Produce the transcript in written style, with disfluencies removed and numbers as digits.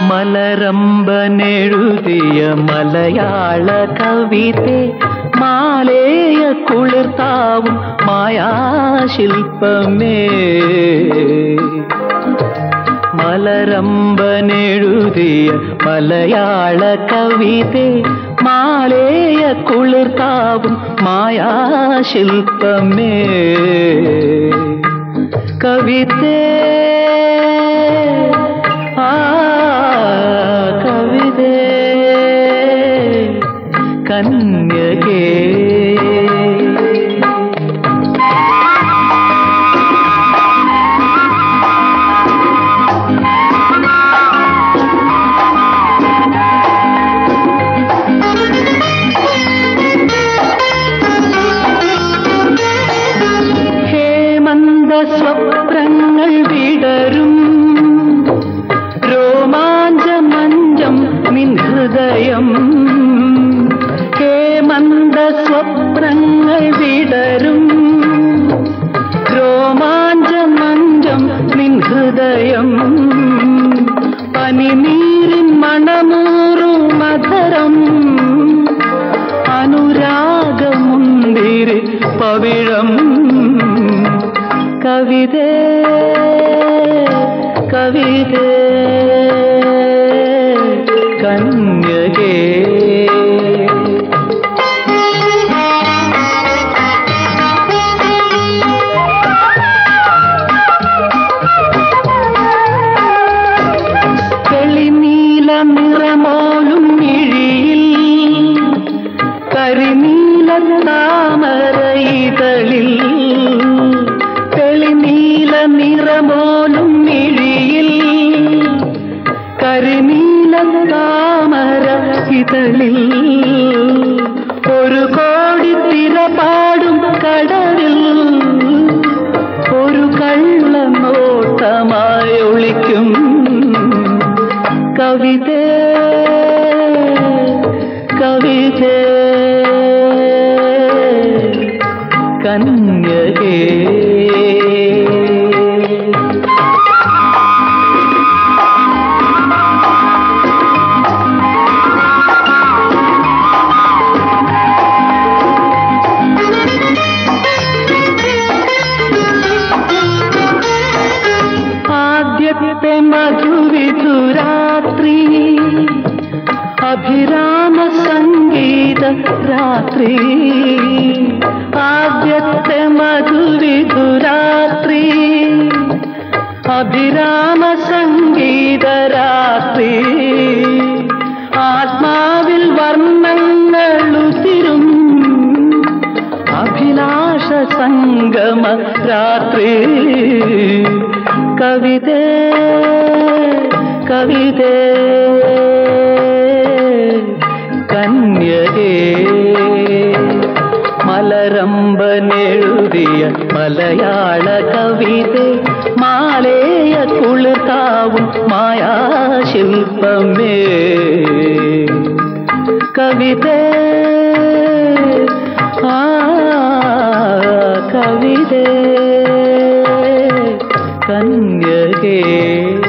മലരമ്പനെഴുതിയ മലയാള കവിതേ മാലേയ കുളിർത്താവും മായാശില്പമേ. മലരമ്പനെഴുതിയ മലയാള കവിതേ മാലേയ കുളിർത്താവും മായാശില്പമേ. കവിതേ കവിതേ കന്യകേ. ഹേമന്ത സ്വപ്നങ്ങൾ വിടരും രോമാഞ്ചമഞ്ചം നിൻ ഹൃദയം. ഹേമന്ത സ്വപ്നങ്ങൾ വിടരും രോമാഞ്ചമഞ്ചം നിൻ ഹൃദയം. പനിനീരിൻ മണമൂറു മധുരം അനുരാഗമുന്തിരി പവിഴം. കവിതേ കവിതേ കന്യകേ. തെളിനീല നിറമോലും മിഴിയിൽ കരിനീല താമരയിതളിൽ. തെളിനീല നിറമോലും മിഴിയിൽ കരിനീല താമരയിതളിൽ. ഒരു കോടി തിരപാടും കടലിൽ ഒരു കള്ളനോട്ടമായി ഒളിക്കും. കവിതേ കവിതേ കന്യകേ. ആദ്യത്തെ മധുവിധുരാത്രി അഭിരാമ സംഗീത രാത്രി. ആദ്യത്തെ മധുവിധുരാത്രി അഭിരാമ സംഗീത രാത്രി. ആത്മാവിൽ വർണ്ണങ്ങളുതിരും അഭിലാഷ സംഗമ രാത്രി. കവിതേ കവിതേ കന്യകേ. മലരമ്പനെഴുതിയ മലയാള കവിതേ മാലേയ കുളിർത്താവും മായാശില്പമേ. കവിതേ കവിതേ കന്യകേ.